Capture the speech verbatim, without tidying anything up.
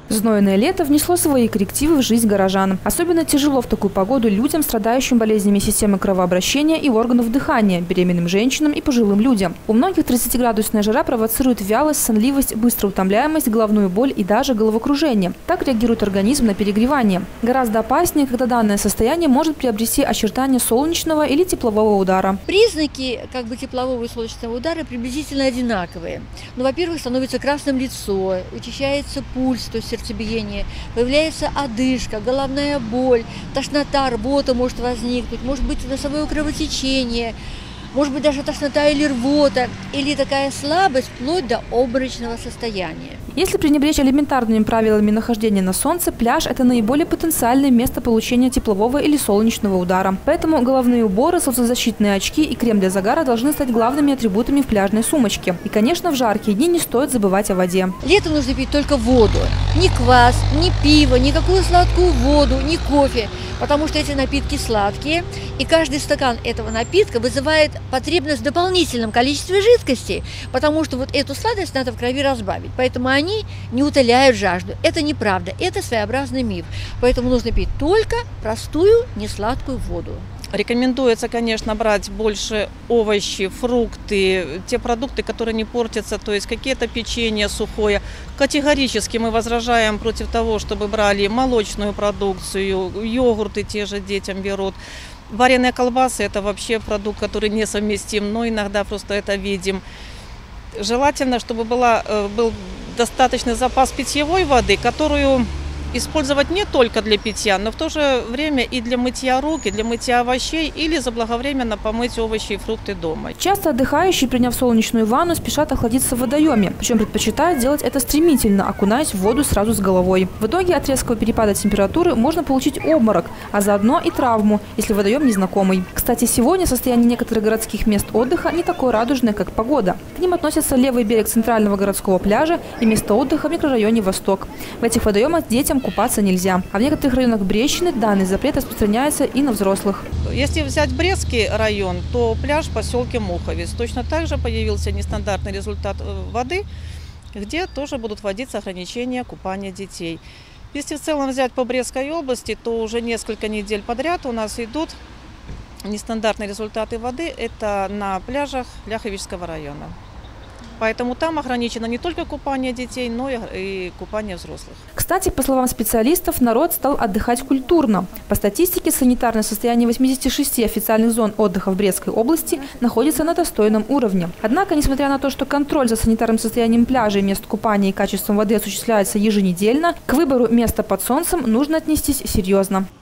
Знойное лето внесло свои коррективы в жизнь горожан. Особенно тяжело в такую погоду людям, страдающим болезнями системы кровообращения и органов дыхания, беременным женщинам и пожилым людям. У многих тридцатиградусная жара провоцирует вялость, сонливость, быструю утомляемость, головную боль и даже головокружение. Так реагирует организм на перегревание. Гораздо опаснее, когда данное состояние может приобрести очертания солнечного или теплового удара. Признаки как бы теплового и солнечного удара приблизительно одинаковые. Ну, во-первых, становится красным лицо, учащается пульс, то есть сердцебиение, появляется одышка, головная боль, тошнота, рвота может возникнуть, может быть носовое кровотечение, может быть даже тошнота или рвота, или такая слабость вплоть до обморочного состояния. Если пренебречь элементарными правилами нахождения на солнце, пляж – это наиболее потенциальное место получения теплового или солнечного удара. Поэтому головные уборы, солнцезащитные очки и крем для загара должны стать главными атрибутами в пляжной сумочке. И, конечно, в жаркие дни не стоит забывать о воде. Летом нужно пить только воду. Ни квас, ни пиво, никакую сладкую воду, ни кофе. Потому что эти напитки сладкие, и каждый стакан этого напитка вызывает потребность в дополнительном количестве жидкости, потому что вот эту сладость надо в крови разбавить. Поэтому они не утоляют жажду. Это неправда, это своеобразный миф. Поэтому нужно пить только простую, несладкую воду. Рекомендуется, конечно, брать больше овощи, фрукты, те продукты, которые не портятся, то есть какие-то печенье сухое. Категорически мы возражаем против того, чтобы брали молочную продукцию, йогурты те же детям берут. Вареные колбасы – это вообще продукт, который несовместим, но иногда просто это видим. Желательно, чтобы была, был достаточный запас питьевой воды, которую использовать не только для питья, но в то же время и для мытья рук, и для мытья овощей, или заблаговременно помыть овощи и фрукты дома. Часто отдыхающие, приняв солнечную ванну, спешат охладиться в водоеме. Причем предпочитают делать это стремительно, окунаясь в воду сразу с головой. В итоге от резкого перепада температуры можно получить обморок, а заодно и травму, если водоем незнакомый. Кстати, сегодня состояние некоторых городских мест отдыха не такое радужное, как погода. К ним относятся левый берег центрального городского пляжа и место отдыха в микрорайоне «Восток». В этих водоемах детям купаться нельзя. А в некоторых районах Брестщины данный запрет распространяется и на взрослых. Если взять Брестский район, то пляж в поселке Муховец. Точно так же появился нестандартный результат воды, где тоже будут вводиться ограничения купания детей. Если в целом взять по Брестской области, то уже несколько недель подряд у нас идут нестандартные результаты воды. Это на пляжах Ляховичского района. Поэтому там ограничено не только купание детей, но и купание взрослых. Кстати, по словам специалистов, народ стал отдыхать культурно. По статистике, санитарное состояние восьмидесяти шести официальных зон отдыха в Брестской области находится на достойном уровне. Однако, несмотря на то, что контроль за санитарным состоянием пляжей, мест купания и качеством воды осуществляется еженедельно, к выбору места под солнцем нужно отнестись серьезно.